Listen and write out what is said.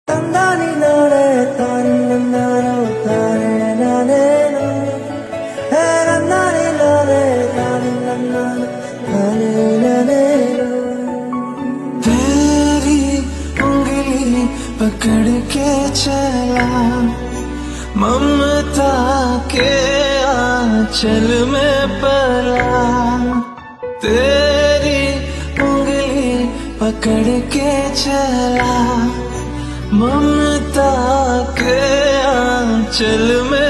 ತಂದಾನಿ ನಾಳೆ ತಾನಿ ನಂದಾನೋ ತಾನೆ ನಾನೇನೋ ಹೇ ನಂದಾನಿ ನಾಳೆ ತಾನಿ ನಂದಾನೋ ತಾನೆ ನಾನೇನೋ तेरी उंगली पकड़ के चला ममता के आंचल में पला तेरी उंगली पकड़ के चला ममता के आंचल में